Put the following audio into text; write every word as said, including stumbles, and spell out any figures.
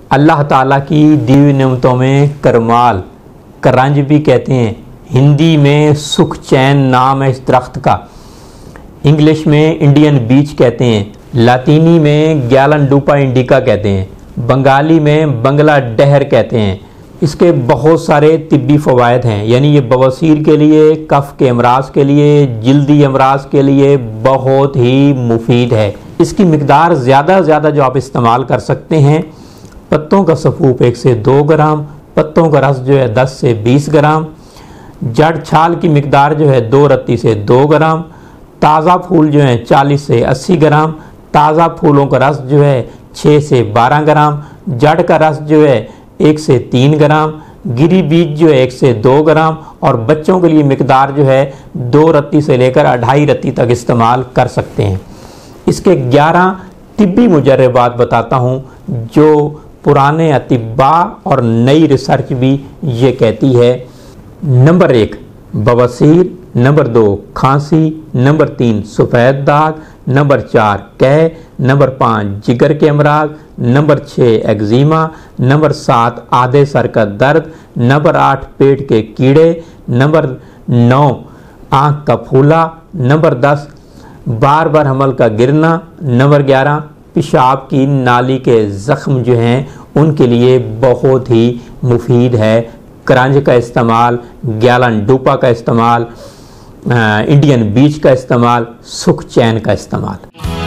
अल्लाह ताला की दी हुई नेमतों में करमाल, करंज भी कहते हैं। हिंदी में सुख चैन नाम है इस दरख्त का। इंग्लिश में इंडियन बीच कहते हैं। लातीनी में ग्यालनडुपा इंडिका कहते हैं। बंगाली में बंगला डहर कहते हैं। इसके बहुत सारे तिब्बी फ़वायद हैं, यानी ये बवासीर के लिए, कफ़ के अमराज के लिए, जल्दी अमराज के लिए बहुत ही मुफीद है। इसकी मिकदार ज़्यादा ज़्यादा जो आप इस्तेमाल कर सकते हैं, पत्तों का सफूफ एक से दो ग्राम, पत्तों का रस जो है दस से बीस ग्राम, जड़ छाल की मिकदार जो है दो रत्ती से दो ग्राम, ताज़ा फूल जो है चालीस से अस्सी ग्राम, ताज़ा फूलों का रस जो है छः से बारह ग्राम, जड़ का रस जो है एक से तीन ग्राम, गिरी बीज जो है एक से दो ग्राम, और बच्चों के लिए मिकदार जो है दो रत्ती से लेकर अढ़ाई रत्ती तक इस्तेमाल कर सकते हैं। इसके ग्यारह तिब्बी मुजर्रबात बताता हूँ जो पुराने अतिब्बा और नई रिसर्च भी ये कहती है। नंबर एक बवासीर, नंबर दो खांसी, नंबर तीन सफ़ेद दाग, नंबर चार कै, नंबर पाँच जिगर के अमराज, नंबर छः एक्जिमा, नंबर सात आधे सर का दर्द, नंबर आठ पेट के कीड़े, नंबर नौ आँख का फूला, नंबर दस बार बार हमल का गिरना, नंबर ग्यारह पेशाब की नाली के ज़ख्म जो हैं उनके लिए बहुत ही मुफीद है। करंज का इस्तेमाल, ग्यालनडुपा का इस्तेमाल, इंडियन बीच का इस्तेमाल, सुख चैन का इस्तेमाल।